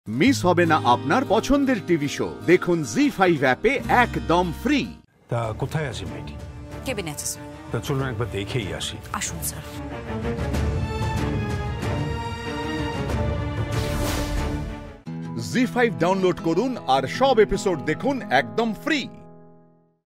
Miss হবে না আপনার পছন্দের টিভি শো দেখুন জি5 অ্যাপে একদম ফ্রি। তা কোথায় আছে মেয়েটি? কেবিনে আছে স্যার। তা চলুন একবার দেখেই আসি। আসুন স্যার। জি5 ডাউনলোড করুন আর সব এপিসোড দেখুন একদম ফ্রি।